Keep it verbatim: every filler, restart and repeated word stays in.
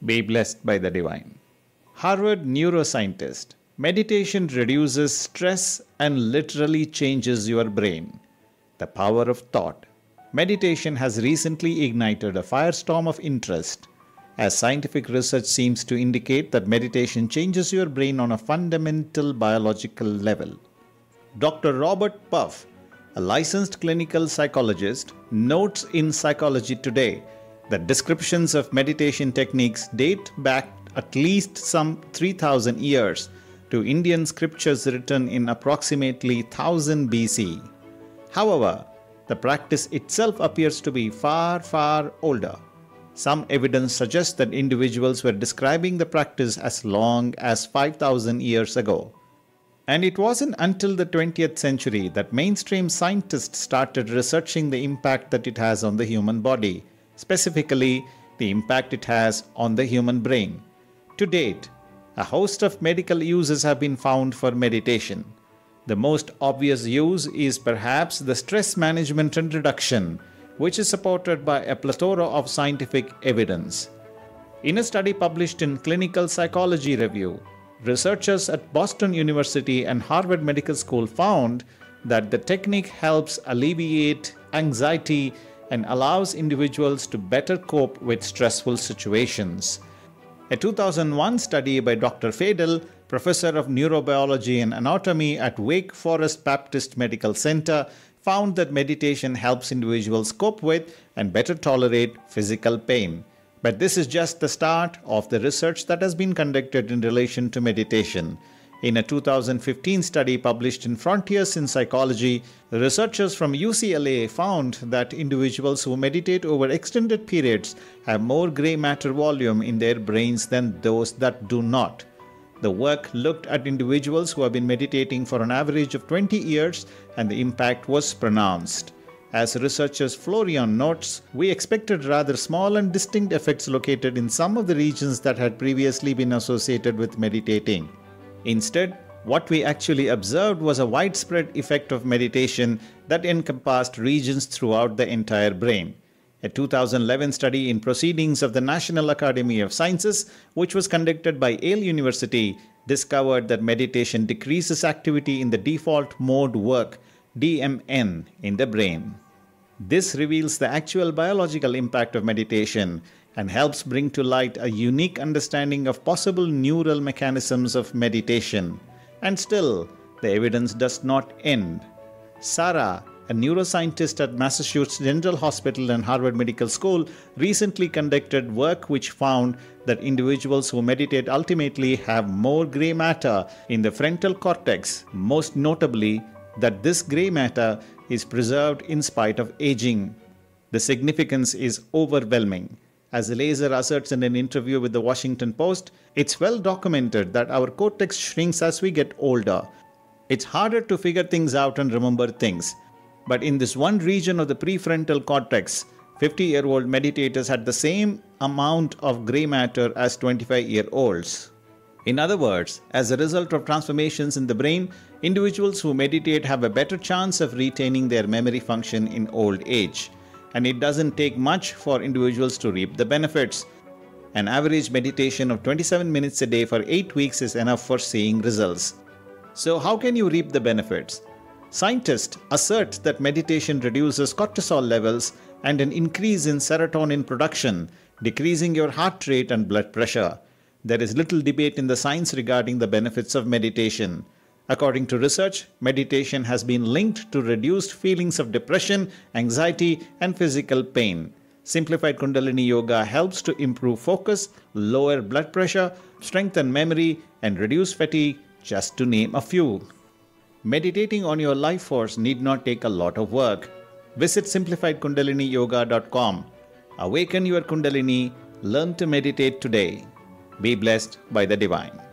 Be blessed by the divine. Harvard Neuroscientist. Meditation reduces stress and literally changes your brain. The power of thought. Meditation has recently ignited a firestorm of interest, as scientific research seems to indicate that meditation changes your brain on a fundamental biological level. Doctor Robert Puff, a licensed clinical psychologist, notes in Psychology Today that descriptions of meditation techniques date back at least some three thousand years to Indian scriptures written in approximately one thousand B C. However, the practice itself appears to be far, far older. Some evidence suggests that individuals were describing the practice as long as five thousand years ago. And it wasn't until the twentieth century that mainstream scientists started researching the impact that it has on the human body, specifically the impact it has on the human brain. To date, a host of medical uses have been found for meditation. The most obvious use is perhaps the stress management and reduction, which is supported by a plethora of scientific evidence. In a study published in Clinical Psychology Review, researchers at Boston University and Harvard Medical School found that the technique helps alleviate anxiety and allows individuals to better cope with stressful situations. A two thousand one study by Doctor Fadel, professor of neurobiology and anatomy at Wake Forest Baptist Medical Center, found that meditation helps individuals cope with and better tolerate physical pain. But this is just the start of the research that has been conducted in relation to meditation. In a two thousand fifteen study published in Frontiers in Psychology, researchers from U C L A found that individuals who meditate over extended periods have more gray matter volume in their brains than those that do not. The work looked at individuals who have been meditating for an average of twenty years, and the impact was pronounced. As researchers Florian notes, we expected rather small and distinct effects located in some of the regions that had previously been associated with meditating. Instead, what we actually observed was a widespread effect of meditation that encompassed regions throughout the entire brain. A two thousand eleven study in Proceedings of the National Academy of Sciences, which was conducted by Yale University, discovered that meditation decreases activity in the default mode work, D M N, in the brain. This reveals the actual biological impact of meditation and helps bring to light a unique understanding of possible neural mechanisms of meditation. And still, the evidence does not end. Sara, a neuroscientist at Massachusetts General Hospital and Harvard Medical School, recently conducted work which found that individuals who meditate ultimately have more gray matter in the frontal cortex, most notably that this gray matter is preserved in spite of aging. The significance is overwhelming. As Lazar asserts in an interview with the Washington Post, it's well documented that our cortex shrinks as we get older. It's harder to figure things out and remember things. But in this one region of the prefrontal cortex, fifty-year-old meditators had the same amount of gray matter as twenty-five-year-olds. In other words, as a result of transformations in the brain, individuals who meditate have a better chance of retaining their memory function in old age. And it doesn't take much for individuals to reap the benefits. An average meditation of twenty-seven minutes a day for eight weeks is enough for seeing results. So how can you reap the benefits? Scientists assert that meditation reduces cortisol levels and an increase in serotonin production, decreasing your heart rate and blood pressure. There is little debate in the science regarding the benefits of meditation. According to research, meditation has been linked to reduced feelings of depression, anxiety, and physical pain. Simplified Kundalini Yoga helps to improve focus, lower blood pressure, strengthen memory, and reduce fatigue, just to name a few. Meditating on your life force need not take a lot of work. Visit simplified kundalini yoga dot com. Awaken your Kundalini, learn to meditate today. Be blessed by the divine.